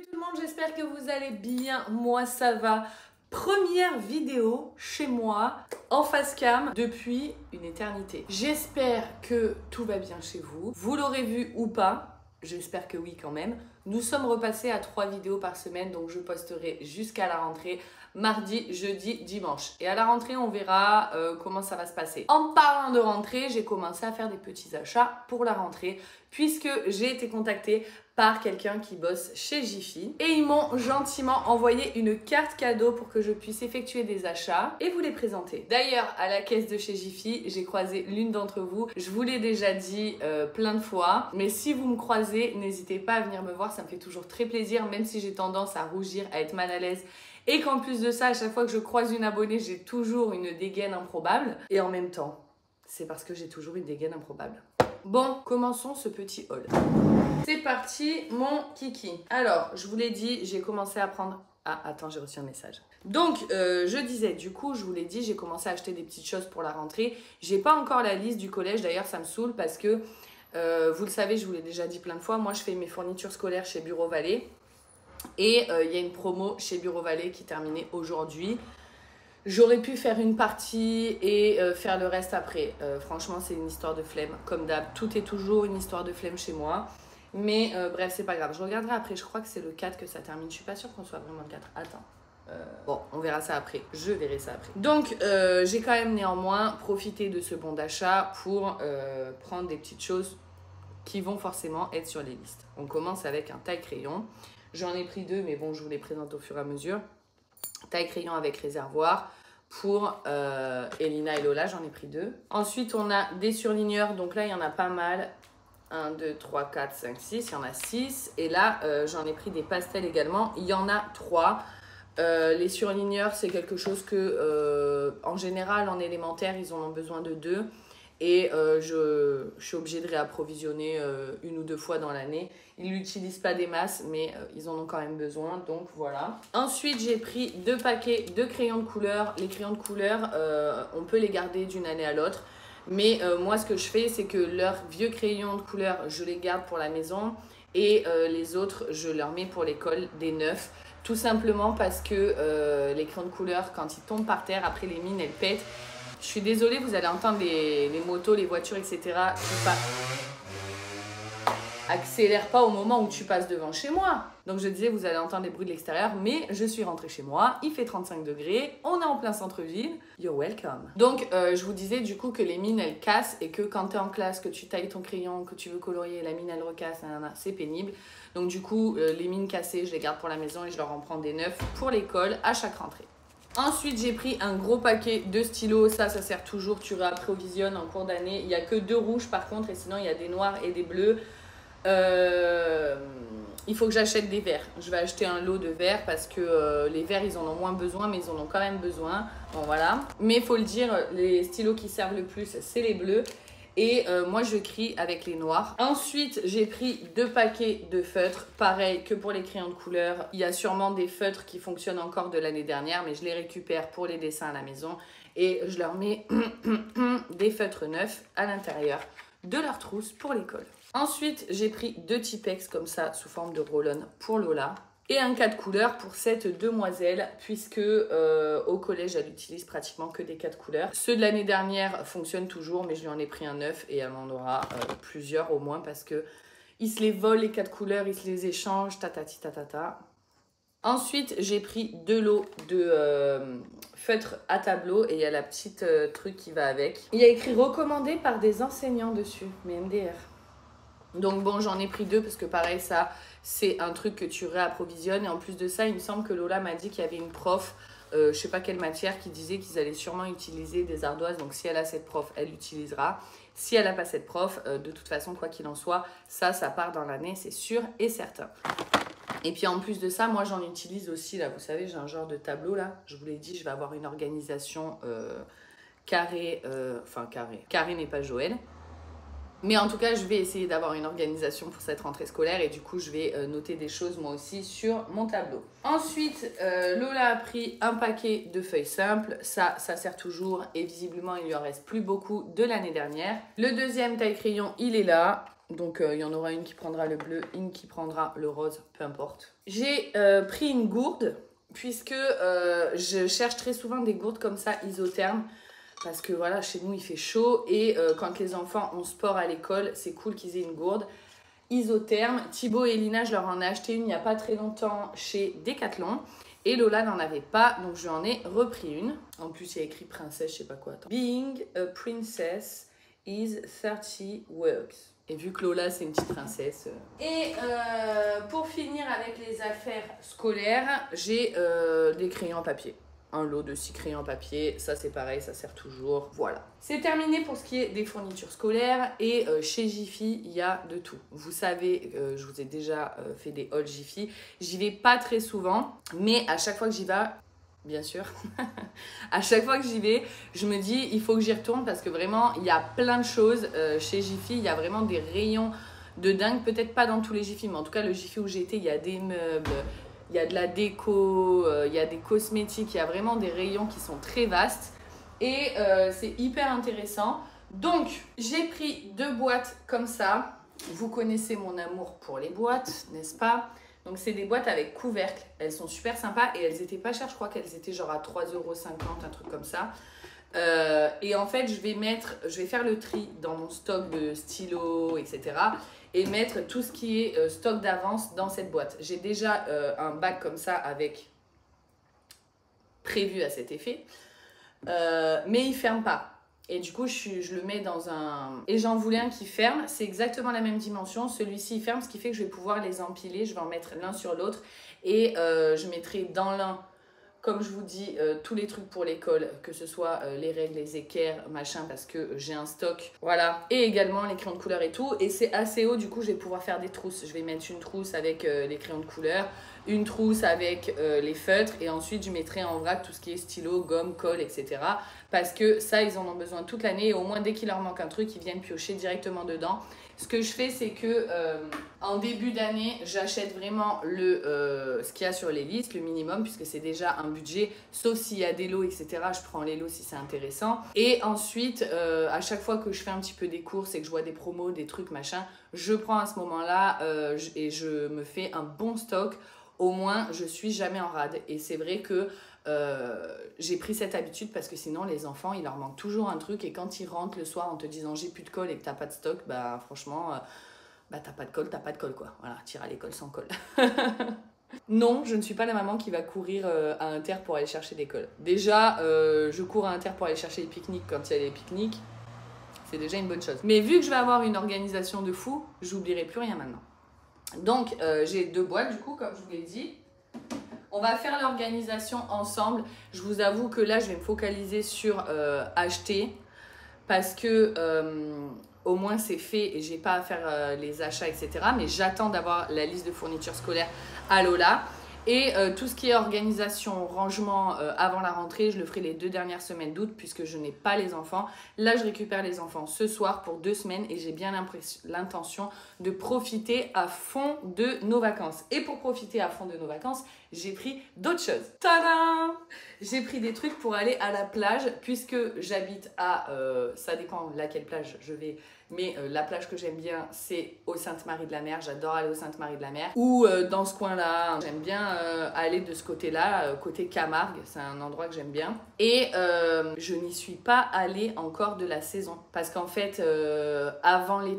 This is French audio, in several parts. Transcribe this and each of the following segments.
tout le monde, j'espère que vous allez bien. Moi ça va. Première vidéo chez moi en face cam depuis une éternité. J'espère que tout va bien chez vous. Vous l'aurez vu ou pas, j'espère que oui quand même. Nous sommes repassés à 3 vidéos par semaine, donc je posterai jusqu'à la rentrée, mardi, jeudi, dimanche. Et à la rentrée, on verra comment ça va se passer. En parlant de rentrée, j'ai commencé à faire des petits achats pour la rentrée, puisque j'ai été contactée par quelqu'un qui bosse chez Jiffy. Et ils m'ont gentiment envoyé une carte cadeau pour que je puisse effectuer des achats et vous les présenter. D'ailleurs, à la caisse de chez Jiffy, j'ai croisé l'une d'entre vous. Je vous l'ai déjà dit plein de fois, mais si vous me croisez, n'hésitez pas à venir me voir, ça me fait toujours très plaisir, même si j'ai tendance à rougir, à être mal à l'aise. Et qu'en plus de ça, à chaque fois que je croise une abonnée, j'ai toujours une dégaine improbable. Et en même temps, c'est parce que j'ai toujours une dégaine improbable. Bon, commençons ce petit haul. C'est parti, mon kiki. Alors, je vous l'ai dit, j'ai commencé à prendre... Ah, attends, j'ai reçu un message. Donc, je disais, du coup, je vous l'ai dit, j'ai commencé à acheter des petites choses pour la rentrée. J'ai pas encore la liste du collège, d'ailleurs, ça me saoule parce que, vous le savez, je vous l'ai déjà dit plein de fois, moi, je fais mes fournitures scolaires chez Bureau Vallée. Et il y a une promo chez Bureau Vallée qui terminait aujourd'hui. J'aurais pu faire une partie et faire le reste après. Franchement, c'est une histoire de flemme. Comme d'hab, tout est toujours une histoire de flemme chez moi. Mais bref, c'est pas grave. Je regarderai après. Je crois que c'est le 4 que ça termine. Je suis pas sûre qu'on soit vraiment le 4. Attends. Bon, on verra ça après. Je verrai ça après. Donc, j'ai quand même néanmoins profité de ce bon d'achat pour prendre des petites choses qui vont forcément être sur les listes. On commence avec un taille-crayon. J'en ai pris 2, mais bon, je vous les présente au fur et à mesure. Taille-crayon avec réservoir. Pour Elina et Lola, j'en ai pris 2. Ensuite, on a des surligneurs. Donc là, il y en a pas mal. 1, 2, 3, 4, 5, 6. Il y en a 6. Et là, j'en ai pris des pastels également. Il y en a 3. Les surligneurs, c'est quelque chose que, en général, en élémentaire, ils en ont besoin de 2. Et je suis obligée de réapprovisionner 1 ou 2 fois dans l'année. Ils n'utilisent pas des masses, mais ils en ont quand même besoin, donc voilà. Ensuite, j'ai pris 2 paquets de crayons de couleur. Les crayons de couleur, on peut les garder d'une année à l'autre. Mais moi, ce que je fais, c'est que leurs vieux crayons de couleur, je les garde pour la maison. Et les autres, je leur mets pour l'école des neufs. Tout simplement parce que les crayons de couleur, quand ils tombent par terre, après les mines, elles pètent. Je suis désolée, vous allez entendre les motos, les voitures, etc. Accélère pas au moment où tu passes devant chez moi. Donc je disais, vous allez entendre les bruits de l'extérieur, mais je suis rentrée chez moi, il fait 35 degrés, on est en plein centre-ville, you're welcome. Donc je vous disais du coup que les mines elles cassent et que quand tu es en classe, que tu tailles ton crayon, que tu veux colorier, la mine elle recasse, c'est pénible. Donc du coup, les mines cassées, je les garde pour la maison et je leur en prends des neufs pour l'école à chaque rentrée. Ensuite, j'ai pris un gros paquet de stylos. Ça sert toujours. Tu réapprovisionnes en cours d'année. Il n'y a que 2 rouges par contre. Et sinon, il y a des noirs et des bleus. Il faut que j'achète des verts. Je vais acheter un lot de verts parce que les verts, ils en ont moins besoin. Mais ils en ont quand même besoin. Bon, voilà. Mais il faut le dire, les stylos qui servent le plus, c'est les bleus. Et moi, je crie avec les noirs. Ensuite, j'ai pris 2 paquets de feutres. Pareil que pour les crayons de couleur. Il y a sûrement des feutres qui fonctionnent encore de l'année dernière. Mais je les récupère pour les dessins à la maison. Et je leur mets des feutres neufs à l'intérieur de leur trousse pour l'école. Ensuite, j'ai pris 2 Tipex comme ça, sous forme de roll-on pour Lola. Et un 4 couleurs pour cette demoiselle, puisque au collège, elle utilise pratiquement que des 4 couleurs. Ceux de l'année dernière fonctionnent toujours, mais je lui en ai pris un 9 et elle en aura plusieurs au moins, parce que ils se les volent les 4 couleurs, ils se les échangent, tatati tatata. Ensuite, j'ai pris 2 lots de feutres à tableau et il y a la petite truc qui va avec. Il y a écrit recommandé par des enseignants dessus, mais MDR. Donc bon, j'en ai pris 2 parce que pareil, ça, c'est un truc que tu réapprovisionnes. Et en plus de ça, il me semble que Lola m'a dit qu'il y avait une prof, je sais pas quelle matière, qui disait qu'ils allaient sûrement utiliser des ardoises. Donc si elle a cette prof, elle l'utilisera. Si elle n'a pas cette prof, de toute façon, quoi qu'il en soit, ça part dans l'année, c'est sûr et certain. Et puis en plus de ça, moi j'en utilise aussi, là, vous savez, j'ai un genre de tableau là. Je vous l'ai dit, je vais avoir une organisation carré, carré n'est pas Joël. Mais en tout cas, je vais essayer d'avoir une organisation pour cette rentrée scolaire et du coup, je vais noter des choses moi aussi sur mon tableau. Ensuite, Lola a pris un paquet de feuilles simples. Ça sert toujours et visiblement, il lui en reste plus beaucoup de l'année dernière. Le deuxième taille-crayon, il est là. Donc il y en aura une qui prendra le bleu, une qui prendra le rose, peu importe. J'ai pris une gourde puisque je cherche très souvent des gourdes comme ça isothermes. Parce que voilà, chez nous il fait chaud et quand les enfants ont sport à l'école, c'est cool qu'ils aient une gourde isotherme. Thibaut et Lina, je leur en ai acheté une il n'y a pas très longtemps chez Decathlon. Et Lola n'en avait pas, donc je lui en ai repris une. En plus, il y a écrit princesse, je sais pas quoi. Attends. Being a princess is 30 works. Et vu que Lola, c'est une petite princesse. Et pour finir avec les affaires scolaires, j'ai des crayons en papier. Un lot de 6 crayons en papier, ça c'est pareil, ça sert toujours, voilà. C'est terminé pour ce qui est des fournitures scolaires et chez Jiffy, il y a de tout. Vous savez, je vous ai déjà fait des hauls Jiffy, j'y vais pas très souvent, mais à chaque fois que j'y vais, bien sûr, à chaque fois que j'y vais, je me dis il faut que j'y retourne parce que vraiment, il y a plein de choses chez Jiffy, il y a vraiment des rayons de dingue, peut-être pas dans tous les Jiffy, mais en tout cas le Jiffy où j'ai été, il y a des meubles, il y a de la déco, il y a des cosmétiques, il y a vraiment des rayons qui sont très vastes et c'est hyper intéressant. Donc, j'ai pris 2 boîtes comme ça. Vous connaissez mon amour pour les boîtes, n'est-ce pas? Donc, c'est des boîtes avec couvercle. Elles sont super sympas et elles étaient pas chères. Je crois qu'elles étaient genre à 3,50 €, un truc comme ça. Et en fait, je vais faire le tri dans mon stock de stylos, etc. Et mettre tout ce qui est stock d'avance dans cette boîte. J'ai déjà un bac comme ça avec prévu à cet effet. Mais il ne ferme pas. Et du coup, je le mets dans un... Et j'en voulais un qui ferme. C'est exactement la même dimension. Celui-ci, il ferme, ce qui fait que je vais pouvoir les empiler. Je vais en mettre l'un sur l'autre. Et je mettrai dans l'un... Comme je vous dis, tous les trucs pour l'école, que ce soit les règles, les équerres, machin, parce que j'ai un stock. Voilà. Et également les crayons de couleur et tout. Et c'est assez haut, du coup, je vais pouvoir faire des trousses. Je vais mettre une trousse avec les crayons de couleur, une trousse avec les feutres. Et ensuite, je mettrai en vrac tout ce qui est stylo, gomme, colle, etc. Parce que ça, ils en ont besoin toute l'année. Et au moins, dès qu'il leur manque un truc, ils viennent piocher directement dedans. Ce que je fais, c'est que en début d'année, j'achète vraiment ce qu'il y a sur les listes, le minimum, puisque c'est déjà un budget, sauf s'il y a des lots, etc. Je prends les lots si c'est intéressant. Et ensuite, à chaque fois que je fais un petit peu des courses et que je vois des promos, des trucs, machin, je prends à ce moment-là et je me fais un bon stock. Au moins, je suis jamais en rade. Et c'est vrai que j'ai pris cette habitude parce que sinon les enfants il leur manque toujours un truc et quand ils rentrent le soir en te disant j'ai plus de colle et que t'as pas de stock, bah franchement t'as pas de colle quoi, voilà, tire à l'école sans colle. Non, je ne suis pas la maman qui va courir à Inter pour aller chercher des colles. Déjà je cours à Inter pour aller chercher les pique-niques quand il y a les pique-niques, c'est déjà une bonne chose, mais vu que je vais avoir une organisation de fou, j'oublierai plus rien maintenant. Donc j'ai 2 boîtes du coup comme je vous l'ai dit. On va faire l'organisation ensemble. Je vous avoue que là, je vais me focaliser sur acheter parce que au moins c'est fait et j'ai pas à faire les achats, etc. Mais j'attends d'avoir la liste de fournitures scolaires à Lola. Et tout ce qui est organisation, rangement avant la rentrée, je le ferai les 2 dernières semaines d'août puisque je n'ai pas les enfants. Là, je récupère les enfants ce soir pour 2 semaines et j'ai bien l'intention de profiter à fond de nos vacances. Et pour profiter à fond de nos vacances, j'ai pris d'autres choses. Tadam! J'ai pris des trucs pour aller à la plage puisque j'habite à... ça dépend laquelle plage je vais... Mais la plage que j'aime bien, c'est au Sainte-Marie-de-la-Mer. J'adore aller au Sainte-Marie-de-la-Mer. Ou dans ce coin-là, j'aime bien aller de ce côté-là, côté Camargue. C'est un endroit que j'aime bien. Et je n'y suis pas allée encore de la saison. Parce qu'en fait, avant les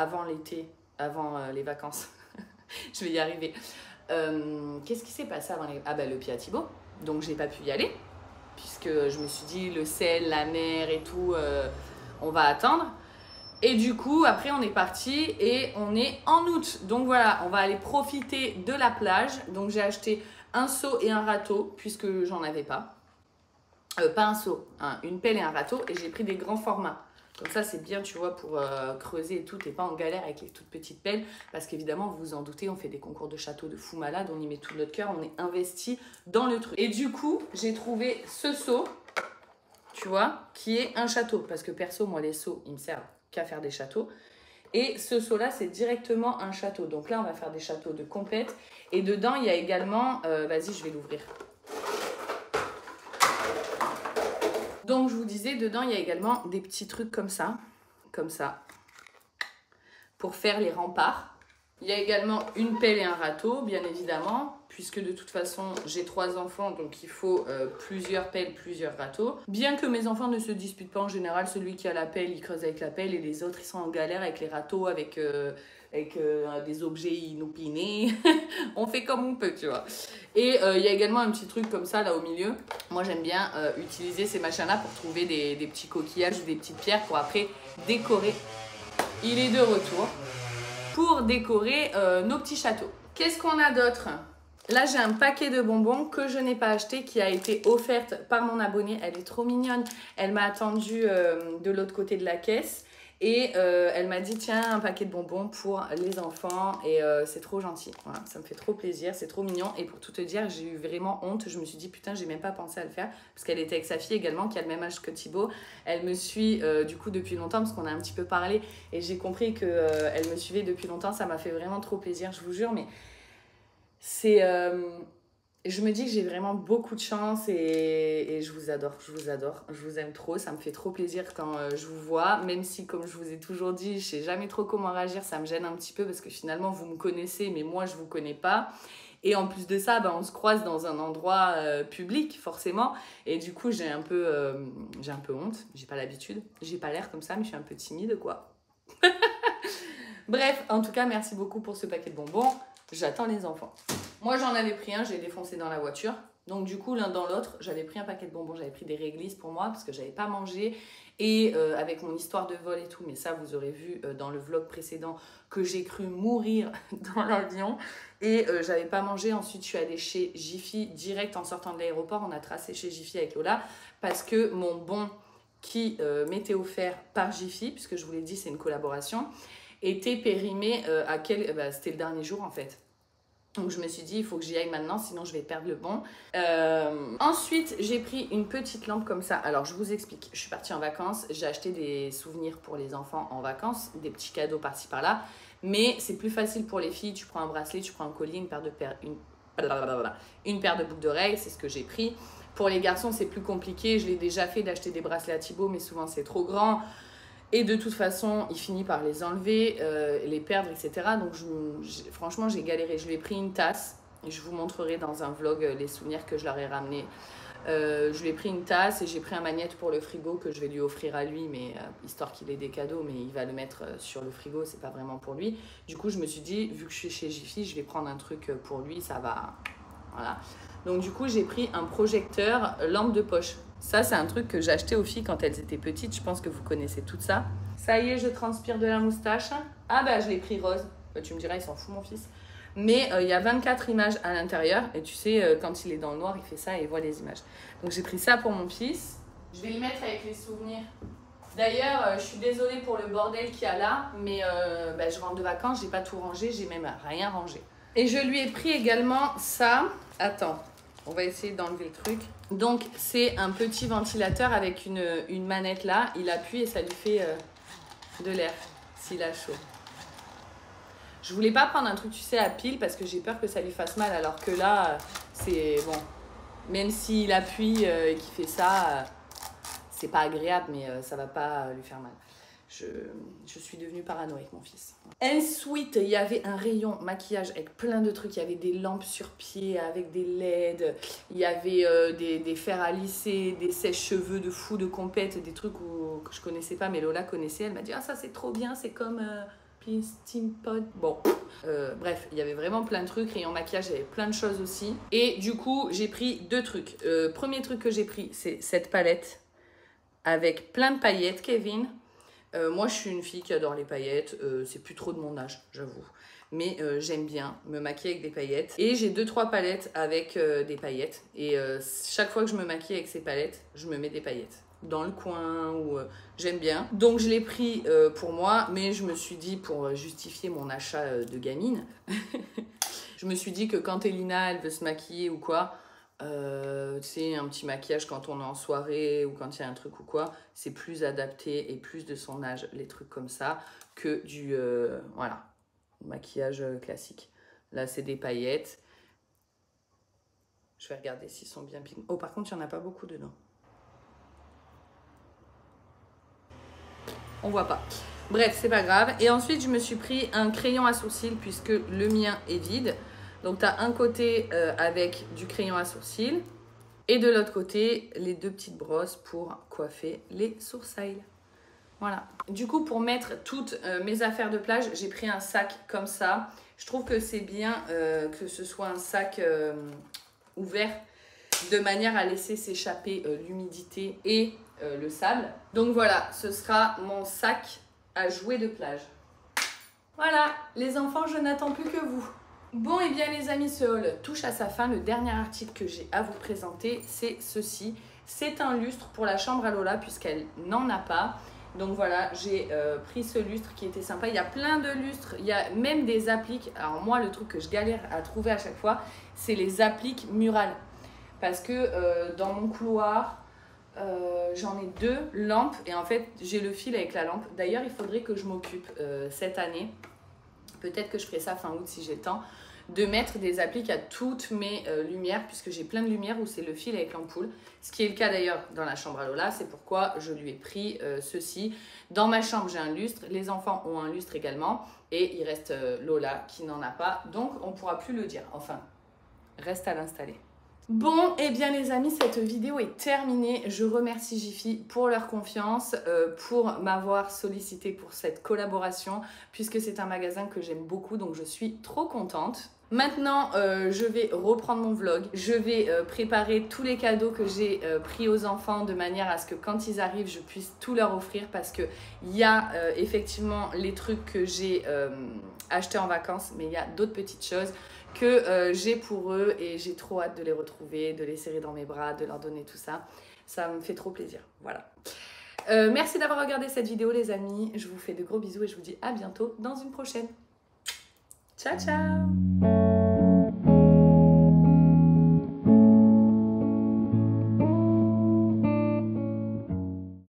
vacances, je vais y arriver. Qu'est-ce qui s'est passé avant les... Ah bah le Piat Thibaut. Donc j'ai pas pu y aller. Puisque je me suis dit, le sel, la mer et tout, on va attendre. Et du coup, après, on est parti et on est en août. Donc voilà, on va aller profiter de la plage. Donc j'ai acheté un seau et un râteau, puisque j'en avais pas. Pas un seau, hein, une pelle et un râteau. Et j'ai pris des grands formats. Comme ça, c'est bien, tu vois, pour creuser et tout. T'es pas en galère avec les toutes petites pelles. Parce qu'évidemment, vous vous en doutez, on fait des concours de château de fou malade. On y met tout notre cœur, on est investi dans le truc. Et du coup, j'ai trouvé ce seau, tu vois, qui est un château. Parce que perso, moi, les seaux, ils me servent qu'à faire des châteaux. Et ce seau là c'est directement un château. Donc là on va faire des châteaux de compète. Et dedans il y a également, vas-y je vais l'ouvrir. Donc je vous disais, dedans il y a également des petits trucs comme ça pour faire les remparts. Il y a également une pelle et un râteau, bien évidemment, puisque de toute façon, j'ai 3 enfants, donc il faut plusieurs pelles, plusieurs râteaux. Bien que mes enfants ne se disputent pas en général, celui qui a la pelle, il creuse avec la pelle, et les autres, ils sont en galère avec les râteaux, avec des objets inopinés. On fait comme on peut, tu vois. Et il y a également un petit truc comme ça, là, au milieu. Moi, j'aime bien utiliser ces machins-là pour trouver des petits coquillages ou des petites pierres pour après décorer. Il est de retour. Pour décorer nos petits châteaux. Qu'est-ce qu'on a d'autre? Là, j'ai un paquet de bonbons que je n'ai pas acheté, qui a été offerte par mon abonnée. Elle est trop mignonne. Elle m'a attendue de l'autre côté de la caisse. Et elle m'a dit, tiens, un paquet de bonbons pour les enfants. Et c'est trop gentil. Voilà, ça me fait trop plaisir. C'est trop mignon. Et pour tout te dire, j'ai eu vraiment honte. Je me suis dit, putain, j'ai même pas pensé à le faire. Parce qu'elle était avec sa fille également, qui a le même âge que Thibaut. Elle me suit du coup depuis longtemps, parce qu'on a un petit peu parlé. Et j'ai compris qu'elle me suivait depuis longtemps. Ça m'a fait vraiment trop plaisir, je vous jure. Mais c'est... je me dis que j'ai vraiment beaucoup de chance et je vous adore, je vous aime trop, ça me fait trop plaisir quand je vous vois, même si comme je vous ai toujours dit, je sais jamais trop comment réagir, ça me gêne un petit peu parce que finalement vous me connaissez mais moi je vous connais pas. Et en plus de ça, bah, on se croise dans un endroit public forcément et du coup j'ai un peu honte, j'ai pas l'habitude, j'ai pas l'air comme ça mais je suis un peu timide quoi. Bref, en tout cas merci beaucoup pour ce paquet de bonbons, j'attends les enfants. Moi, j'en avais pris un, j'ai défoncé dans la voiture. Donc, du coup, l'un dans l'autre, j'avais pris un paquet de bonbons. J'avais pris des réglisses pour moi parce que j'avais pas mangé. Et avec mon histoire de vol et tout, mais ça, vous aurez vu dans le vlog précédent que j'ai cru mourir dans l'avion. Et j'avais pas mangé. Ensuite, je suis allée chez Jiffy direct en sortant de l'aéroport. On a tracé chez Jiffy avec Lola parce que mon bon qui m'était offert par Jiffy, puisque je vous l'ai dit, c'est une collaboration, était périmé c'était le dernier jour en fait. Donc je me suis dit, il faut que j'y aille maintenant, sinon je vais perdre le bon. Ensuite, j'ai pris une petite lampe comme ça. Alors, je vous explique. Je suis partie en vacances. J'ai acheté des souvenirs pour les enfants en vacances, des petits cadeaux par-ci par-là. Mais c'est plus facile pour les filles. Tu prends un bracelet, tu prends un collier, une paire de boucles d'oreilles. C'est ce que j'ai pris. Pour les garçons, c'est plus compliqué. Je l'ai déjà fait d'acheter des bracelets à Thibaut, mais souvent c'est trop grand. Et de toute façon, il finit par les enlever, les perdre, etc. Donc franchement, j'ai galéré. Je lui ai pris une tasse. Et je vous montrerai dans un vlog les souvenirs que je leur ai ramenés. Je lui ai pris une tasse et j'ai pris un magnète pour le frigo que je vais lui offrir à lui, mais histoire qu'il ait des cadeaux, mais il va le mettre sur le frigo, c'est pas vraiment pour lui. Du coup, je me suis dit, vu que je suis chez Jiffy, je vais prendre un truc pour lui, ça va... Voilà. Donc du coup, j'ai pris un projecteur lampe de poche. Ça, c'est un truc que j'ai acheté aux filles quand elles étaient petites. Je pense que vous connaissez tout ça. Ça y est, je transpire de la moustache. Ah bah, je l'ai pris rose. Bah, tu me diras, il s'en fout, mon fils. Mais il y a 24 images à l'intérieur. Et tu sais, quand il est dans le noir, il fait ça et il voit les images. Donc j'ai pris ça pour mon fils. Je vais le mettre avec les souvenirs. D'ailleurs, je suis désolée pour le bordel qu'il y a là. Mais je rentre de vacances, j'ai pas tout rangé. J'ai même rien rangé. Et je lui ai pris également ça. Attends. On va essayer d'enlever le truc. Donc, c'est un petit ventilateur avec une manette là. Il appuie et ça lui fait de l'air s'il a chaud. Je voulais pas prendre un truc, tu sais, à pile parce que j'ai peur que ça lui fasse mal. Alors que là, c'est bon. Même s'il appuie et qu'il fait ça, c'est pas agréable, mais ça va pas lui faire mal. Je suis devenue paranoïaque, mon fils. Ensuite, il y avait un rayon maquillage avec plein de trucs. Il y avait des lampes sur pied avec des LED. Il y avait des fers à lisser, des sèche-cheveux de fou, de compète, des trucs que je connaissais pas, mais Lola connaissait. Elle m'a dit, ah ça c'est trop bien, c'est comme Steampod. Bon, bref, il y avait vraiment plein de trucs. Rayon maquillage, il y avait plein de choses aussi. Et du coup, j'ai pris 2 trucs. Premier truc que j'ai pris, c'est cette palette avec plein de paillettes, Kevin. Moi, je suis une fille qui adore les paillettes. C'est plus trop de mon âge, j'avoue. Mais j'aime bien me maquiller avec des paillettes. Et j'ai 2-3 palettes avec des paillettes. Et chaque fois que je me maquille avec ces palettes, je me mets des paillettes. Dans le coin, ou j'aime bien. Donc, je l'ai pris pour moi. Mais je me suis dit, pour justifier mon achat de gamine, je me suis dit que quand Elina, elle veut se maquiller ou quoi... tu sais, un petit maquillage quand on est en soirée ou quand il y a un truc ou quoi, c'est plus adapté et plus de son âge, les trucs comme ça, que du voilà, maquillage classique. Là, c'est des paillettes. Je vais regarder s'ils sont bien pigmentés. Oh, par contre, il n'y en a pas beaucoup dedans. on voit pas. Bref, c'est pas grave. Et ensuite, je me suis pris un crayon à sourcils puisque le mien est vide. Donc, tu as un côté avec du crayon à sourcils et de l'autre côté, les 2 petites brosses pour coiffer les sourcils. Voilà. Du coup, pour mettre toutes mes affaires de plage, j'ai pris un sac comme ça. Je trouve que c'est bien que ce soit un sac ouvert de manière à laisser s'échapper l'humidité et le sable. Donc voilà, ce sera mon sac à jouets de plage. Voilà, les enfants, je n'attends plus que vous. Bon, et bien les amis, ce haul touche à sa fin. Le dernier article que j'ai à vous présenter, c'est ceci. C'est un lustre pour la chambre à Lola puisqu'elle n'en a pas. Donc voilà, j'ai pris ce lustre qui était sympa. Il y a plein de lustres, il y a même des appliques. Alors moi, le truc que je galère à trouver à chaque fois, c'est les appliques murales. Parce que dans mon couloir, j'en ai 2 lampes et en fait, j'ai le fil avec la lampe. D'ailleurs, il faudrait que je m'occupe cette année. Peut-être que je ferai ça fin août si j'ai le temps. De mettre des appliques à toutes mes lumières puisque j'ai plein de lumières où c'est le fil avec l'ampoule. Ce qui est le cas d'ailleurs dans la chambre à Lola, c'est pourquoi je lui ai pris ceci. Dans ma chambre, j'ai un lustre, les enfants ont un lustre également et il reste Lola qui n'en a pas, donc on ne pourra plus le dire. Enfin, reste à l'installer. Bon, et bien les amis, cette vidéo est terminée. Je remercie Jiffy pour leur confiance, pour m'avoir sollicité pour cette collaboration, puisque c'est un magasin que j'aime beaucoup, donc je suis trop contente. Maintenant, je vais reprendre mon vlog. Je vais préparer tous les cadeaux que j'ai pris aux enfants de manière à ce que quand ils arrivent, je puisse tout leur offrir parce qu'il y a effectivement les trucs que j'ai achetés en vacances, mais il y a d'autres petites choses que j'ai pour eux et j'ai trop hâte de les retrouver, de les serrer dans mes bras, de leur donner tout ça. Ça me fait trop plaisir. Voilà. Merci d'avoir regardé cette vidéo les amis. Je vous fais de gros bisous et je vous dis à bientôt dans une prochaine. Ciao ciao.